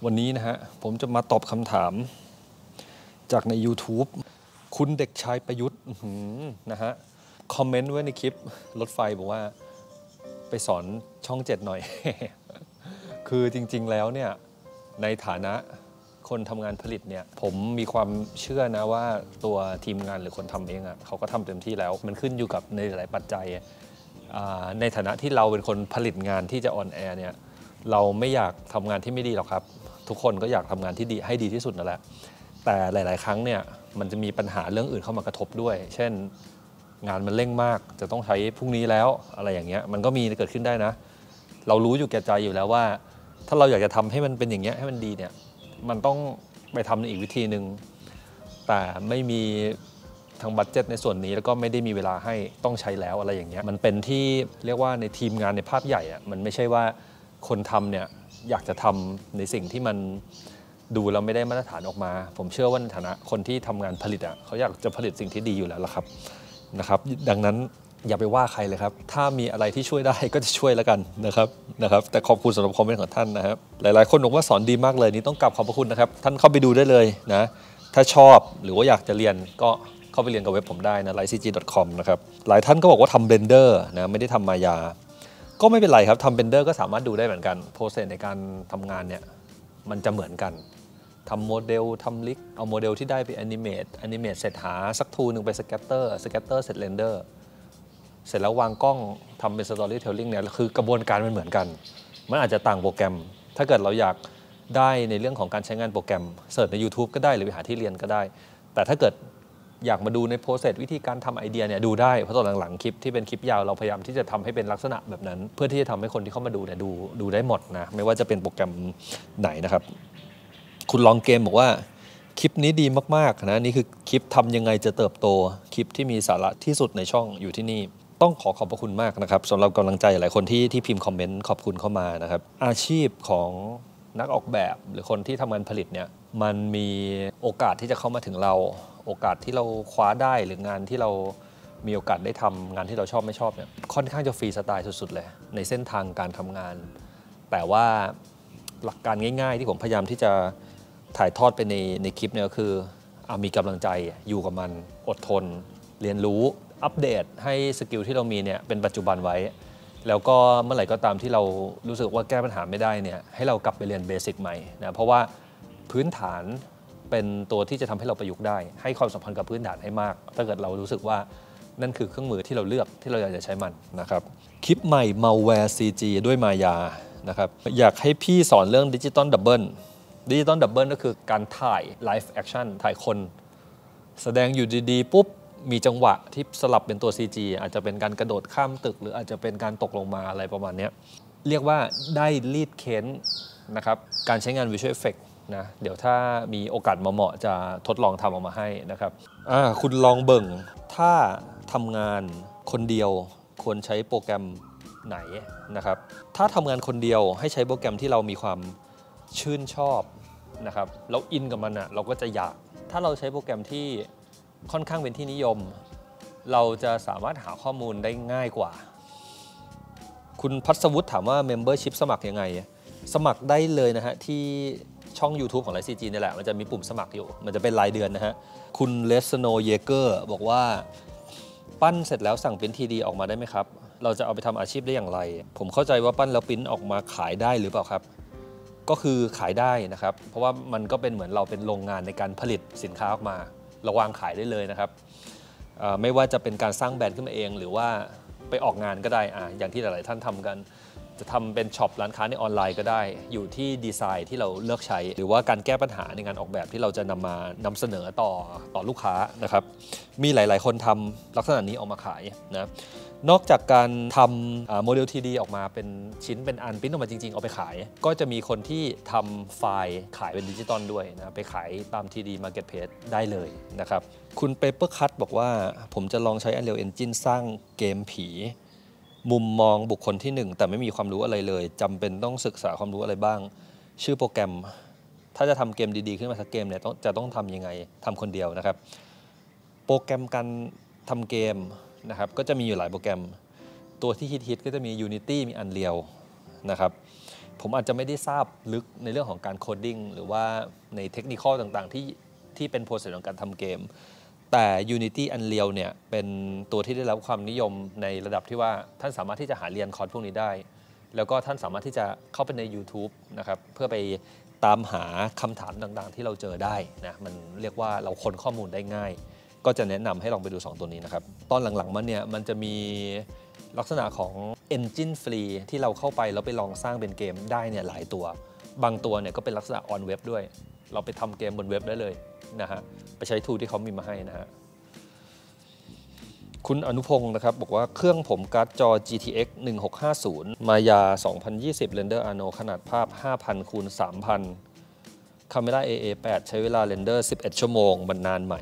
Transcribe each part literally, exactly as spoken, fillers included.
วันนี้นะฮะผมจะมาตอบคำถามจากใน YouTube คุณเด็กชายประยุทธ์นะฮะคอมเมนต์ไว้ในคลิปรถไฟบอกว่าไปสอนช่องเจ็ดหน่อย คือจริงๆแล้วเนี่ยในฐานะคนทำงานผลิตเนี่ยผมมีความเชื่อนะว่าตัวทีมงานหรือคนทำเองอ่ะเขาก็ทำเต็มที่แล้วมันขึ้นอยู่กับในหลายปัจจัยในฐานะที่เราเป็นคนผลิตงานที่จะออนแอร์เนี่ยเราไม่อยากทำงานที่ไม่ดีหรอกครับทุกคนก็อยากทำงานที่ดีให้ดีที่สุดนั่นแหละแต่หลายๆครั้งเนี่ยมันจะมีปัญหาเรื่องอื่นเข้ามากระทบด้วยเช่นงานมันเร่งมากจะต้องใช้พรุ่งนี้แล้วอะไรอย่างเงี้ยมันก็มีเกิดขึ้นได้นะเรารู้อยู่แก่ใจอยู่แล้วว่าถ้าเราอยากจะทำให้มันเป็นอย่างเงี้ยให้มันดีเนี่ยมันต้องไปทำในอีกวิธีหนึ่งแต่ไม่มีทางบัดเจ็ตในส่วนนี้แล้วก็ไม่ได้มีเวลาให้ต้องใช้แล้วอะไรอย่างเงี้ยมันเป็นที่เรียกว่าในทีมงานในภาพใหญ่อะมันไม่ใช่ว่าคนทำเนี่ยอยากจะทำในสิ่งที่มันดูแล้วไม่ได้มาตรฐานออกมาผมเชื่อว่าในฐานะคนที่ทำงานผลิตอ่ะเขาอยากจะผลิตสิ่งที่ดีอยู่แล้วล่ะครับนะครับดังนั้นอย่าไปว่าใครเลยครับถ้ามีอะไรที่ช่วยได้ก็จะช่วยแล้วกันนะครับนะครับแต่ขอบคุณสำหรับคอมเมนต์ของท่านนะครับหลายๆคนบอกว่าสอนดีมากเลยนี่ต้องกราบขอบพระคุณนะครับท่านเข้าไปดูได้เลยนะถ้าชอบหรือว่าอยากจะเรียนก็เข้าไปเรียนกับเว็บผมได้นะ ไลท์ ซี จี ดอท คอม นะครับหลายท่านก็บอกว่าทำเบลนเดอร์นะไม่ได้ทำมายาก็ไม่เป็นไรครับทำเบลนเดอร์ก็สามารถดูได้เหมือนกันโปรเซสในการทำงานเนี่ยมันจะเหมือนกันทำโมเดลทำลิกเอาโมเดลที่ได้ไปแอนิเมตแอนิเมตเสร็จหาสักทูนึงไปสแกตเตอร์สแกตเตอร์เสร็จเรนเดอร์เสร็จแล้ววางกล้องทำเป็น Storytelling เนี่ยคือกระบวนการมันเหมือนกันมันอาจจะต่างโปรแกรมถ้าเกิดเราอยากได้ในเรื่องของการใช้งานโปรแกรมเสิร์ชใน YouTube ก็ได้หรือไปหาที่เรียนก็ได้แต่ถ้าเกิดอยากมาดูในโปรเซสวิธีการทำไอเดียเนี่ยดูได้เพราะตอนหลังๆคลิปที่เป็นคลิปยาวเราพยายามที่จะทำให้เป็นลักษณะแบบนั้นเพื่อที่จะทำให้คนที่เข้ามาดูเนี่ยดูดูได้หมดนะไม่ว่าจะเป็นโปรแกรมไหนนะครับคุณลองเกมบอกว่าคลิปนี้ดีมากๆนะนี่คือคลิปทำยังไงจะเติบโตคลิปที่มีสาระที่สุดในช่องอยู่ที่นี่ต้องขอขอบพระคุณมากนะครับสำหรับกำลังใจหลายคนที่ที่พิมพ์คอมเมนต์ขอบคุณเข้ามานะครับอาชีพของนักออกแบบหรือคนที่ทำงานผลิตเนี่ยมันมีโอกาสที่จะเข้ามาถึงเราโอกาสที่เราคว้าได้หรืองานที่เรามีโอกาสได้ทำงานที่เราชอบไม่ชอบเนี่ยค่อนข้างจะฟรีสไตล์สุดๆเลยในเส้นทางการทำงานแต่ว่าหลักการง่ายๆที่ผมพยายามที่จะถ่ายทอดไปในในคลิปเนี่ยก็คือเอามีกำลังใจอยู่กับมันอดทนเรียนรู้อัปเดตให้สกิลที่เรามีเนี่ยเป็นปัจจุบันไว้แล้วก็เมื่อไหร่ก็ตามที่เรารู้สึกว่าแก้ปัญหาไม่ได้เนี่ยให้เรากลับไปเรียนเบสิกใหม่นะเพราะว่าพื้นฐานเป็นตัวที่จะทำให้เราประยุกต์ได้ให้ความสัมพันธ์กับพื้นฐานให้มากถ้าเกิดเรารู้สึกว่านั่นคือเครื่องมือที่เราเลือกที่เราอยากจะใช้มันนะครับคลิปใหม่ Malware ซี จี ด้วยมายานะครับอยากให้พี่สอนเรื่องดิจิตอลดับเบิลดิจิตอลดับเบิลก็คือการถ่ายไลฟ์แอคชั่นถ่ายคนแสดงอยู่ดีๆปุ๊บมีจังหวะที่สลับเป็นตัว ซี จี อาจจะเป็นการกระโดดข้ามตึกหรืออาจจะเป็นการตกลงมาอะไรประมาณนี้เรียกว่าได้รีดเค้นนะครับการใช้งาน Visual Effect นะเดี๋ยวถ้ามีโอกาสเหมาะๆจะทดลองทำออกมาให้นะครับคุณลองเบิ่งถ้าทำงานคนเดียวควรใช้โปรแกรมไหนนะครับถ้าทำงานคนเดียวให้ใช้โปรแกรมที่เรามีความชื่นชอบนะครับแล้วอินกับมันอ่ะเราก็จะอยากถ้าเราใช้โปรแกรมที่ค่อนข้างเป็นที่นิยมเราจะสามารถหาข้อมูลได้ง่ายกว่าคุณพัศวุฒิถามว่า Membership สมัครยังไงสมัครได้เลยนะฮะที่ช่อง YouTube ของ ไลท์ ซี จี นี่แหละมันจะมีปุ่มสมัครอยู่มันจะเป็นรายเดือนนะฮะคุณเลสโนเยเกอร์บอกว่าปั้นเสร็จแล้วสั่งปริ้น ที ดี ออกมาได้ไหมครับเราจะเอาไปทำอาชีพได้อย่างไรผมเข้าใจว่าปั้นแล้วปริ้นออกมาขายได้หรือเปล่าครับก็คือขายได้นะครับเพราะว่ามันก็เป็นเหมือนเราเป็นโรงงานในการผลิตสินค้าออกมาเราวางขายได้เลยนะครับไม่ว่าจะเป็นการสร้างแบรนด์ขึ้นมาเองหรือว่าไปออกงานก็ได้อ่ะอย่างที่หลายๆท่านทำกันจะทำเป็นช็อปร้านค้าในออนไลน์ก็ได้อยู่ที่ดีไซน์ที่เราเลือกใช้หรือว่าการแก้ปัญหาในงานออกแบบที่เราจะนำมานำเสนอต่อต่อลูกค้านะครับมีหลายๆคนทำลักษณะนี้ออกมาขายนะนอกจากการทำโมเดล ที ดี ออกมาเป็นชิ้นเป็นอันปริ้นออกมาจริงๆเอาไปขายก็จะมีคนที่ทำไฟล์ขายเป็นดิจิตอลด้วยนะไปขายตาม ที ดี Marketplace ได้เลยนะครับคุณ Paper Cut บอกว่าผมจะลองใช้ Unreal Engine สร้างเกมผีมุมมองบุคคลที่หนึ่งแต่ไม่มีความรู้อะไรเลยจำเป็นต้องศึกษาความรู้อะไรบ้างชื่อโปรแกรมถ้าจะทำเกมดีๆขึ้นมาสักเกมเนี่ยต้องจะต้องทำยังไงทำคนเดียวนะครับโปรแกรมการทำเกมนะครับก็จะมีอยู่หลายโปรแกรมตัวที่ฮิตๆก็จะมี Unity มี Unreal นะครับผมอาจจะไม่ได้ทราบลึกในเรื่องของการโคดดิ้งหรือว่าในเทคนิคต่างๆที่ที่เป็นโปรเซสของการทำเกมแต่ Unity Unreal เนี่ยเป็นตัวที่ได้รับความนิยมในระดับที่ว่าท่านสามารถที่จะหาเรียนคอร์สพวกนี้ได้แล้วก็ท่านสามารถที่จะเข้าไปใน YouTube นะครับเพื่อไปตามหาคำถามต่างๆที่เราเจอได้นะมันเรียกว่าเราค้นข้อมูลได้ง่ายก็จะแนะนำให้ลองไปดูสองตัวนี้นะครับตอนหลังๆมันเนี่ยมันจะมีลักษณะของ Engine Free ที่เราเข้าไปแล้วไปลองสร้างเป็นเกมได้เนี่ยหลายตัวบางตัวเนี่ยก็เป็นลักษณะ on web ด้วยเราไปทำเกมบนเว็บได้เลยนะฮะไปใช้ทูลที่เขามีมาให้นะฮะคุณอนุพงศ์นะครับบอกว่าเครื่องผมการ์ดจอ จี ที เอ็กซ์ หนึ่งหกห้าศูนย์ Maya สองพันยี่สิบ Render Arno ขนาดภาพ ห้าพัน คูณ สามพัน Camera เอ เอ แปด ใช้เวลาเรนเดอร์ สิบเอ็ด ชั่วโมงมันนานไหม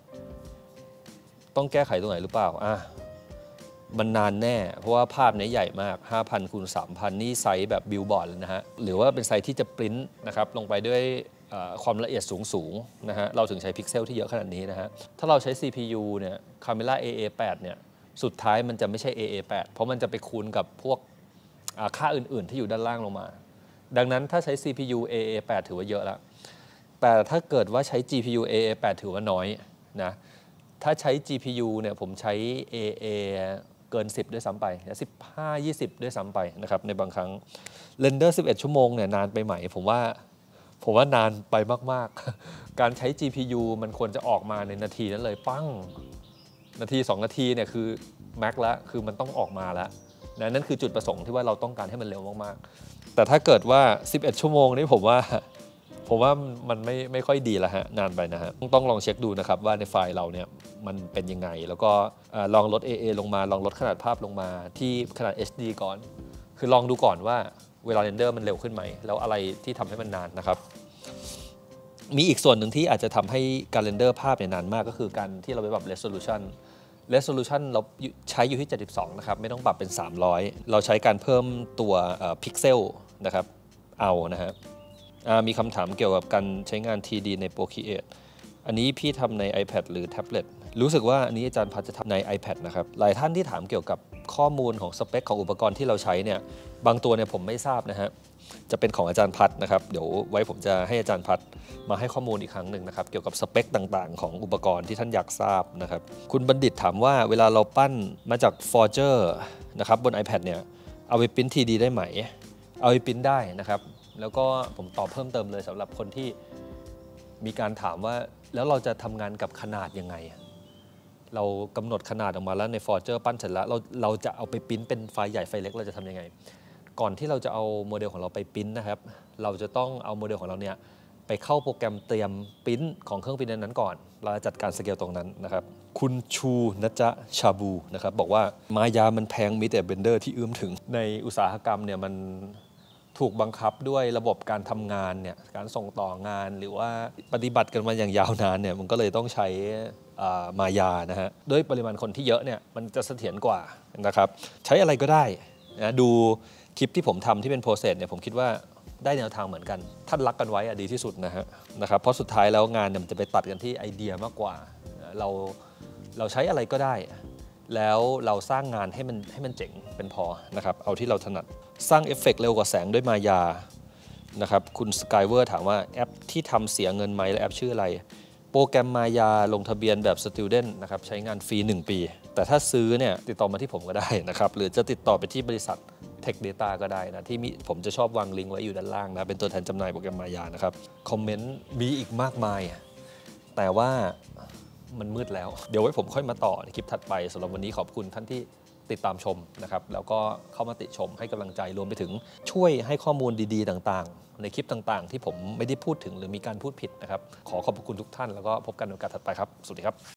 ต้องแก้ไขตรงไหนหรือเปล่าอ่ะมันนานแน่เพราะว่าภาพนี้ใหญ่มาก ห้าพัน คูณ สามพัน นี่ไซส์แบบบิลบอร์ดเลยนะฮะหรือว่าเป็นไซส์ที่จะปริ้นนะครับลงไปด้วยความละเอียดสูงๆนะฮะเราถึงใช้พิกเซลที่เยอะขนาดนี้นะฮะถ้าเราใช้ ซี พี ยู เนี่ย Camera เอ เอ แปด เนี่ยสุดท้ายมันจะไม่ใช่ เอ เอ แปด เพราะมันจะไปคูณกับพวกค่าอื่นๆที่อยู่ด้านล่างลงมาดังนั้นถ้าใช้ ซี พี ยู เอ เอ แปด ถือว่าเยอะแล้วแต่ถ้าเกิดว่าใช้ จี พี ยู เอ เอ แปด ถือว่าน้อยนะถ้าใช้ จี พี ยู เนี่ยผมใช้ เอ เอ เกินสิบด้วยซ้ำไปสิบห้า ยี่สิบด้วยซ้ำไปนะครับในบางครั้งเรนเดอร์สิบเอ็ดชั่วโมงเนี่ยนานไปไหมผมว่าผมว่านานไปมากๆการใช้ จี พี ยู มันควรจะออกมาในนาทีนั้นเลยปั้งนาทีสองนาทีเนี่ยคือแม็กแล้วคือมันต้องออกมาแล้วนะนั่นคือจุดประสงค์ที่ว่าเราต้องการให้มันเร็วมากๆแต่ถ้าเกิดว่าสิบเอ็ดชั่วโมงนี่ผมว่าผมว่ามันไม่ไม่ค่อยดีแล้วฮะนานไปนะฮะต้องลองเช็คดูนะครับว่าในไฟล์เราเนี่ยมันเป็นยังไงแล้วก็ลองลด เอ เอ ลงมาลองลดขนาดภาพลงมาที่ขนาด เอช ดี ก่อนคือลองดูก่อนว่าเวลาเรนเดอร์มันเร็วขึ้นไหมแล้วอะไรที่ทำให้มันนานนะครับมีอีกส่วนหนึ่งที่อาจจะทำให้การเรนเดอร์ภาพเนี่ยนานมากก็คือการที่เราไปปรับ resolution resolution เราใช้อยู่ที่เจ็ดสิบสองนะครับไม่ต้องปรับเป็นสามร้อยเราใช้การเพิ่มตัวพิกเซลนะครับเอานะฮะมีคำถามเกี่ยวกับการใช้งาน ที ดี ใน Procreate อันนี้พี่ทำใน iPad หรือแท็บเล็ตรู้สึกว่าอันนี้อาจารย์พัฒจะทำใน iPad นะครับหลายท่านที่ถามเกี่ยวกับข้อมูลของสเปคของอุปกรณ์ที่เราใช้เนี่ยบางตัวเนี่ยผมไม่ทราบนะฮะจะเป็นของอาจารย์พัฒนะครับเดี๋ยวไว้ผมจะให้อาจารย์พัฒมาให้ข้อมูลอีกครั้งหนึ่งนะครับเกี่ยวกับสเปคต่างๆของอุปกรณ์ที่ท่านอยากทราบนะครับคุณบัณฑิตถามว่าเวลาเราปั้นมาจาก Forger นะครับบน iPad เนี่ยเอาไปพิมพ์ ที ดี ได้ไหมเอาไปพิมพ์ได้นะครับแล้วก็ผมตอบเพิ่มเติมเลยสำหรับคนที่มีการถามว่าแล้วเราจะทำงานกับขนาดยังไงเรากำหนดขนาดออกมาแล้วใน Forger ปั้นเสร็จแล้วเราเราจะเอาไปพิมพ์เป็นไฟล์ใหญ่ไฟล์เล็กเราจะทำยังไงก่อนที่เราจะเอาโมเดลของเราไปพิมพ์นะครับเราจะต้องเอาโมเดลของเราเนี่ยไปเข้าโปรแกรมเตรียมพิมพ์ของเครื่องพิมพ์นั้นก่อนเราจะจัดการสเกลตรงนั้นนะครับคุณชูนะจ๊ะชาบูนะครับบอกว่ามายามันแพงมีแต่เบนเดอร์ที่เอื้อมถึงในอุตสาหกรรมเนี่ยมันถูกบังคับด้วยระบบการทำงานเนี่ยการส่งต่องานหรือว่าปฏิบัติกันมาอย่างยาวนานเนี่ยมันก็เลยต้องใช้มายานะฮะด้วยปริมาณคนที่เยอะเนี่ยมันจะเสถียรกว่านะครับใช้อะไรก็ได้นะดูคลิปที่ผมทำที่เป็นโปรเซสเนี่ยผมคิดว่าได้แนวทางเหมือนกันท่านรักกันไว้ดีที่สุดนะฮะนะครับเพราะสุดท้ายแล้วงานเนี่ยมันจะไปตัดกันที่ไอเดียมากกว่าเราเราใช้อะไรก็ได้แล้วเราสร้างงานให้มันให้มันเจ๋งเป็นพอนะครับเอาที่เราถนัดสร้างเอฟเฟกต์เร็วกว่าแสงด้วยมายานะครับคุณสกายเวอร์ถามว่าแอปที่ทำเสียเงินไหมและแอปชื่ออะไรโปรแกรมมายาลงทะเบียนแบบ Student นะครับใช้งานฟรีหนึ่งปีแต่ถ้าซื้อเนี่ยติดต่อมาที่ผมก็ได้นะครับหรือจะติดต่อไปที่บริษัท Tech Data ก็ได้นะที่ผมจะชอบวางลิงก์ไว้อยู่ด้านล่างนะเป็นตัวแทนจำหน่ายโปรแกรมมายานะครับคอมเมนต์มีอีกมากมายแต่ว่ามันมืดแล้วเดี๋ยวไว้ผมค่อยมาต่อในคลิปถัดไปสำหรับวันนี้ขอบคุณท่านที่ติดตามชมนะครับแล้วก็เข้ามาติชมให้กำลังใจรวมไปถึงช่วยให้ข้อมูลดีๆต่างๆในคลิปต่างๆที่ผมไม่ได้พูดถึงหรือมีการพูดผิดนะครับขอขอบคุณทุกท่านแล้วก็พบกันในโอกาสถัดไปครับสวัสดีครับ